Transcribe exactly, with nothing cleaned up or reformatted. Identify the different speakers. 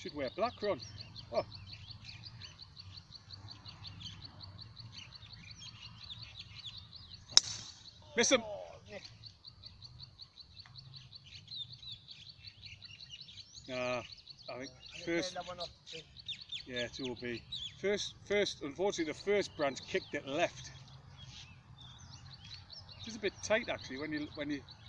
Speaker 1: Should wear black, Ron. Oh. Miss him. Nah, I think first. Yeah, it's O B. First, first. Unfortunately, the first branch kicked it left. It's a bit tight actually when you when you